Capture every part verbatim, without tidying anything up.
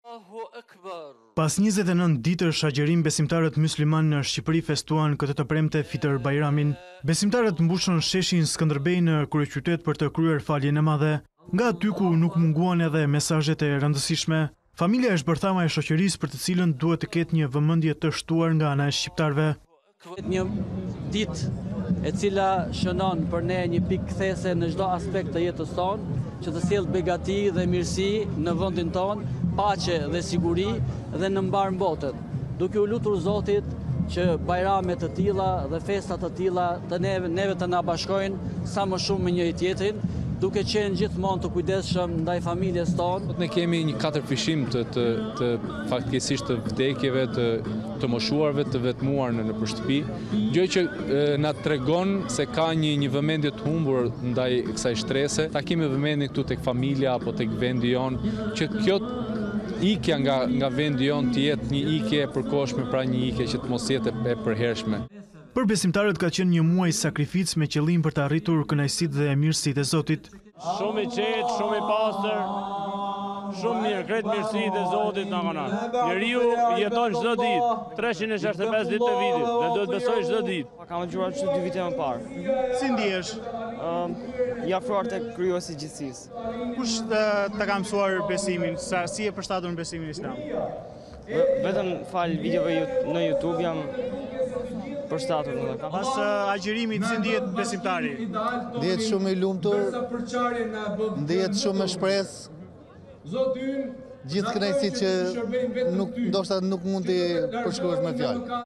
Pas njëzet e nëntë ditësh agjerim, besimtarët mysliman në Shqipëri festuan këtë të premte Fitër Bajramin. Besimtarët mbushën sheshin Skënderbej në kryeqytet për të kryer faljen e madhe. Nga aty ku nuk munguan edhe mesazhet e rëndësishme, familja është bërthama e shoqërisë për të cilën duhet të ketë një vëmendje të shtuar nga ana e shqiptarëve. Një ditë e cila shënon për ne një pikë kthese në çdo aspekt të jetës tonë, që të sjellë begati dhe mirësi në vendin tonë, paqe dhe siguri dhe në mbar botën. Duke u lutur Zotit që bajrame të tilla dhe festa të tilla të neve, neve të na bashkojnë sa më shumë me njëri tjetrin, duke qenë gjithmonë të kujdesshëm ndaj familjes tonë. Ne kemi një katër fishim të, të, të fatkeqësisht të vdekjeve, të, të moshuarve, të vetmuar në, në shtëpi, gjë që e, na tregon se ka një, një vëmendje të humbur ndaj kësaj shtrese. Ta kemi vëmendjen këtu tek familja apo tek vendi jon, që kjo ikja nga, nga vendi jon të jetë një ikje e përkohshme, pra një ikje që të mos jetë e përhershme. Për besimtarët ka qenë një muaj sakrificë me qëllim për të arritur kënaqësitë dhe mirësitë e Zotit. Shumë i qetë, shumë i pastër, shumë mirë, kretë mirësitë e Zotit na kanë. Njeriu jeton çdo ditë, treqind e shesëdhjetë e pesë ditë të vitit dhe duhet besoj çdo ditë. Kam dëgjuar çdo dy vite më parë. Si ndihesh? Ëm, i afruar tek krijuesi i gjithësisë. Kush të, të ka mësuar besimin? Sa si e përshtatur në besimin islam? Vetëm fal videove në YouTube jam përshtatur në dhe. Pas uh, agjerimit, si ndihet besimtari? Ndihet shumë i lumtur, ndihet shumë me shpresë, gjithë kënaqësitë që nuk, ndoshta nuk mund t'i përshkruash me fjalë.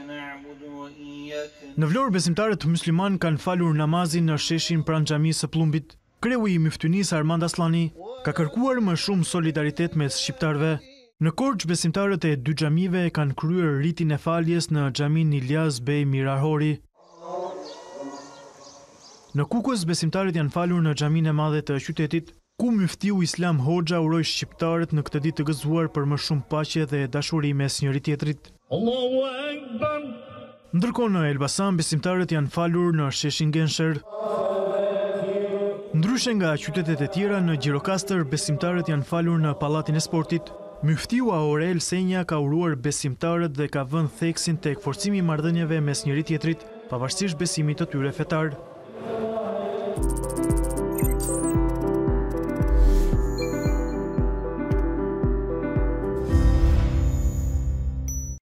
Në Vlorë, besimtarët mysliman kanë falur namazin në sheshin pranë xhamisë së Plumbit. Kreu i myftynisë Armand Aslani ka kërkuar më shumë solidaritet mes shqiptarëve. Në Korçë, besimtarët e dy xhamive kanë kryer ritin e faljes në xhamin Ilyas Bey Mirahori. Në Kukës, besimtarët janë falur në xhamin e madhe të qytetit, ku myftiu Islam Hoxha uroi shqiptarët në këtë ditë të gëzuar për më shumë paqe dhe dashuri mes njëri tjetrit. Allahu Akbar. Ndërkohë në Elbasan, besimtarët janë falur në sheshin Gensher. Ndryshe nga qytetet e tjera, në Gjirokastër besimtarët janë falur në Pallatin e Sportit. Myftiu Aurel Senja ka uruar besimtarët dhe ka vënë theksin tek forcimi i marrëdhënieve mes njëri tjetrit, pavarësisht besimit të tyre fetar.